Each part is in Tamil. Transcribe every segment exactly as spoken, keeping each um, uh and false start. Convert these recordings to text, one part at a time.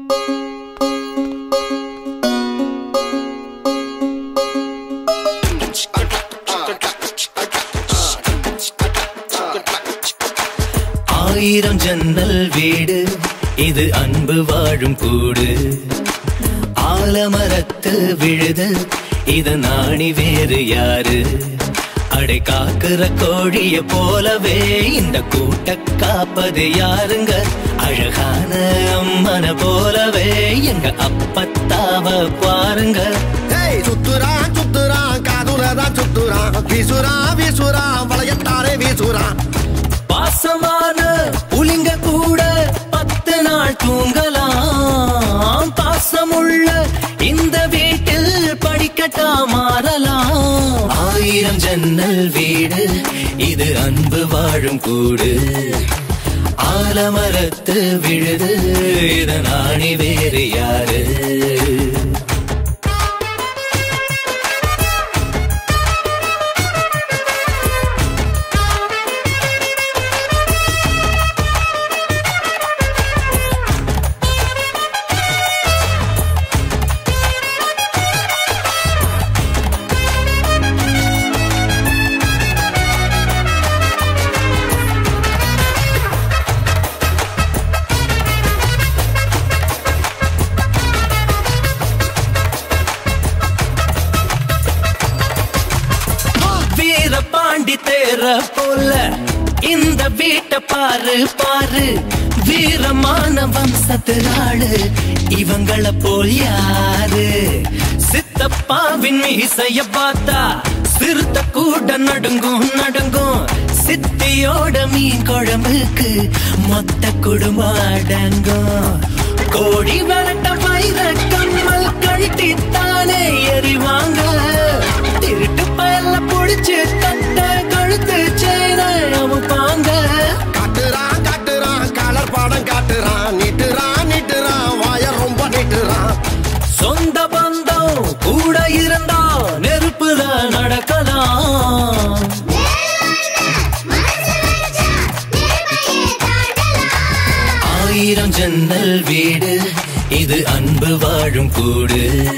ஆயிரம் ஜன்னல் வீடு இது அன்பு வாழும் கூடு ஆலமரத்து விழுது இது நாணி வேறு யாரு அடை காக்குற கோழிய போலவே இந்த கூட்ட காப்பது யாருங்க அழகான அம்மன போலவே எங்க அப்பத்தாவ பாருங்க சுத்துரா சுத்துரா காதுரதா சுத்துரா வீசுரா வீசுரா வளையத்தாரே வீசுரா பாசமான புலிங்க கூட பத்து நாள் தூங்கலாம் பாசமுள்ள இந்த வீட்டில் படிக்கட்டா மாறலாம் ஆயிரம் ஜன்னல் வீடு இது அன்பு வாழும் கூடு ஆலமரத்து விழுது இது நாணி வேறு யாரு போல இந்த வீட்டை பாரு பாரு வீரமான வம்சத்தினாளு இவங்கள போல் யாரு சித்தப்பாவின் மீசைய பார்த்தா சிறுத்த கூட நடுங்கும் நடுங்கும் சித்தியோட மீன் குழம்புக்கு மொத்த குடும்பம் அடங்கும் கோடி வரட்ட வைர கம்மல் கழட்டித்தானே எறிவாங்க திருட்டு பயல புடிச்சு தட்ட கழுத்து சேன அமுப்பாங்க காட்டுறான் காட்டுறான் கலர் பாடம் காட்டுறான் நீட்டுறான் நீட்டுறான் வாய ரொம்ப நீட்டுறான் சொந்த பந்தம் கூட இருந்தா நெருப்புல நடக்கலாம் ஆயிரம் ஜன்னல் வீடு இது அன்பு வாழும் கூடு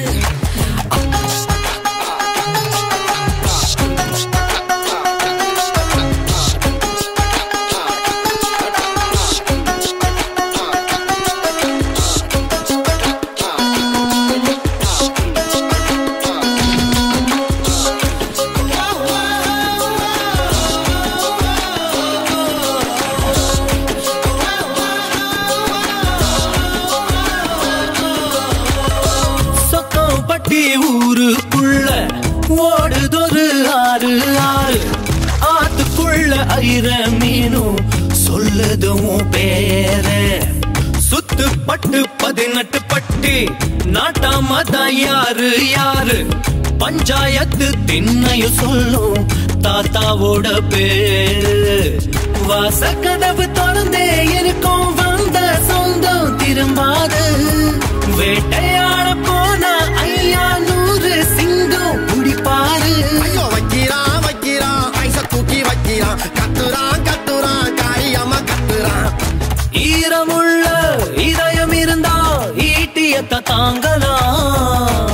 ஊருக்குள்ள ஓடுதொரு ஆறு ஆறு ஆத்துக்குள்ள ஐர மீனும் சொல்லுதும் பேர சுத்து பட்டு பதினெட்டு பட்டி நாட்டாமதான் யாரு யாரு பஞ்சாயத்து திண்ணையும் சொல்லும் தாத்தாவோட பேரு வாசக்கதவு திறந்தே இருக்கும் வந்த சொந்தம் திரும்பாது வேட்டையாட போன ஐயா நூறு சிங்கம் குடிப்பாரு ஐயோ வைக்கிறான் வைக்கிறான் ஐச தூக்கி வைக்கிறான் கத்துறான் கத்துறான் காரியமா கத்துறான் ஈரமுள்ள இதயம் இருந்தா ஈட்டியத்தை தாங்கலாம்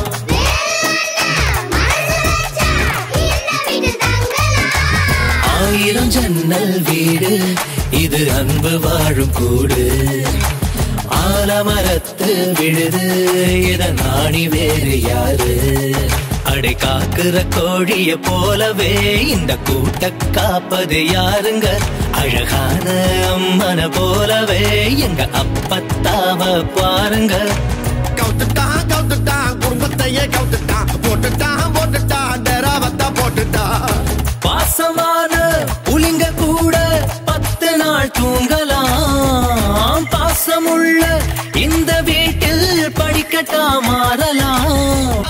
ஆயிரம் ஜன்னல் வீடு இது அன்பு வாழும் கூடு ஆலமரத்து விழுது இத நாணி வேறு யாரு அடை காக்குற கோழிய போலவே இந்த கூட்ட காப்பது யாருங்க அழகான அம்மன போலவே எங்க அப்பத்தாவ பாருங்க கவுத்துட்டான் கவுத்துட்டான் குடும்பத்தையே கவுத்துட்டான் போட்டுட்டான் போட்டுட்டான் டெராவத்தா போட்டுட்டான் பாசமான புலிங்க கூட பத்து நாள் தூங்கலாம் பாசமுள்ள இந்த வீட்டில் படிக்கட்டா மாறலாம்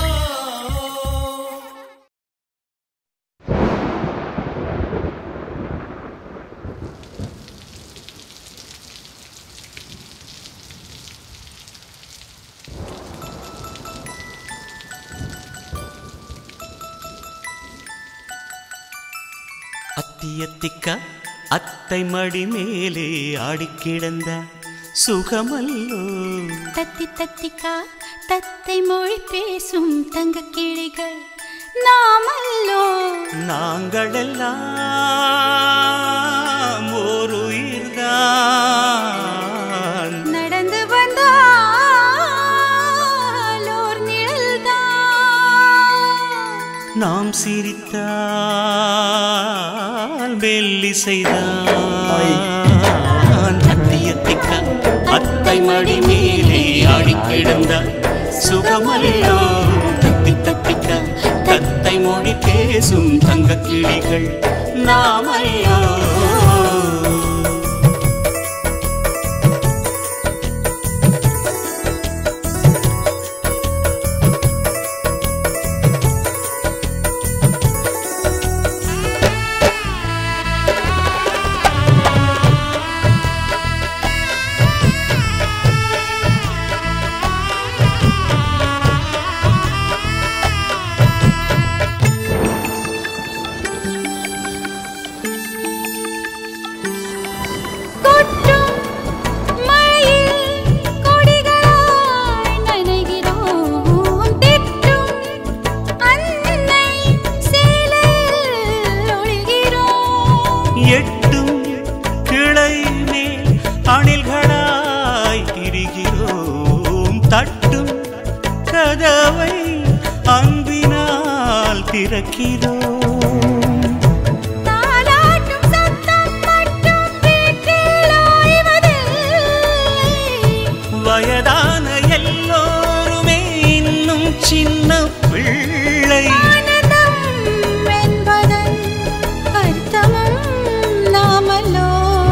அத்தியத்திக்க அத்தை மடி மேலே ஆடிக்கிடந்த சுகமல்லோ தத்தி தத்திக்கா தத்தை மொழி பேசும் தங்க கிளிகள் நாமல்லோ நாங்களெல்லாம் ஓர் உயிர்தான் நடந்து வந்தால் ஓர் நிழல்தான் நாம் சிரித்தால் மெல்லிசைதான் அத்தியத்திக்கா அத்தை மடி மேலே ஆடி கிடந்தார் சுகமல்லோ தத்தி தத்திக்கா தத்தை மொழி பேசும் தங்க கிளிகள் நாமல்லோ கதவை அன்பினால் திறக்கிறோம் தாலாட்டும் சத்தம் மட்டும் வீட்டில் ஓய்வதில்லை வயதான எல்லோருமே இன்னும் சின்ன பிள்ளை ஆனந்தம் என்பதன் அர்த்தமும் நாமல்லோ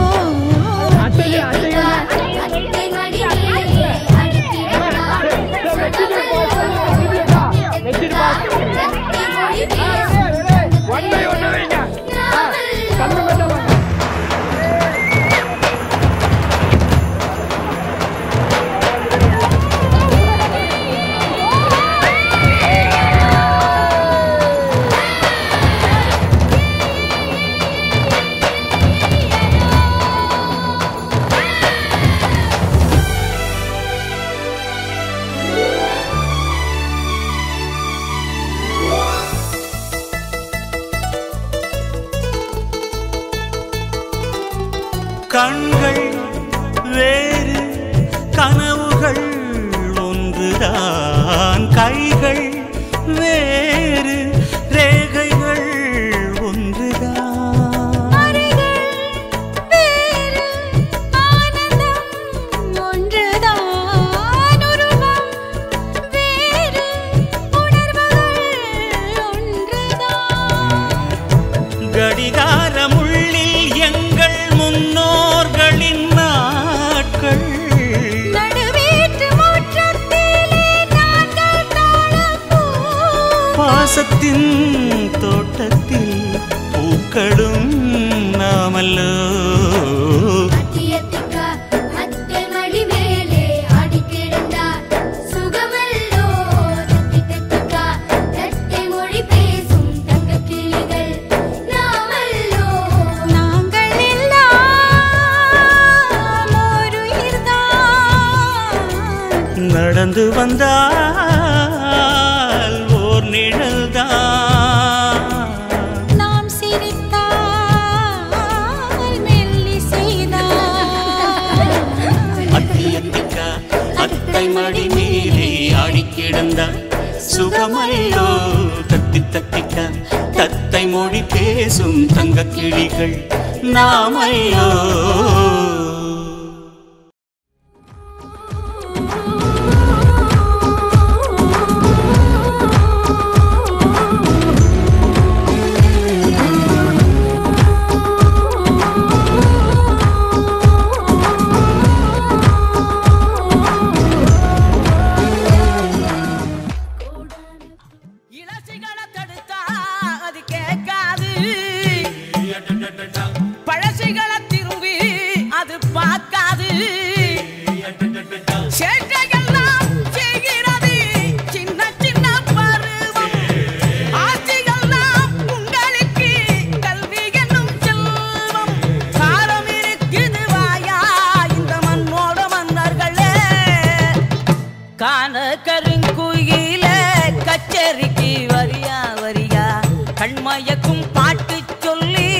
கண்கள் வேறு கனவுகள் ஒன்றுதான் கைகள் வேறு ரேகைகள் ஒன்றுதான் வேறு ஆனந்தம் ஒன்றுதான் உருவம் வேறு உணர்வுகள் ஒன்றுதான் கடிகாரமுள்ளில் எங்கள் முன்னோர்களின் நாட்கள் நடுவீட்டு முற்றத்திலே நாங்கள் தாழப்பூ பாசத்தின் தோட்டத்தில் பூக்களும் நாமல்லோ அத்தியத்திக்கா அத்தை மடி மேலே ஆடி கிடந்தார் சுகமல்லோ தத்தி தத்திக்கா தத்தை மொழி பேசும் தங்க கிளிகள் நாமல்லோ நாங்கள் எல்லாம் ஓர் உயிர்தான் நடந்து வந்தால் ஓர் நிழல்தான் நாம் சிரித்தால் மெல்லிசைதான் அத்தியத்திக்கா அத்தை மடி மேலே ஆடி கிடந்தார் சுகமல்லோ தத்தி தத்திக்கா தத்தை மொழி பேசும் தங்க கிளிகள் நாமல்லோ இளசிகளை தடுத்தா அது கேட்காது பழசிகளை திரும்பி அது பார்க்காது சேட்டை காண கருங்குயில கச்சேரிக்கு வரியா வரியா கண்மயக்கும் பாட்டு சொல்லி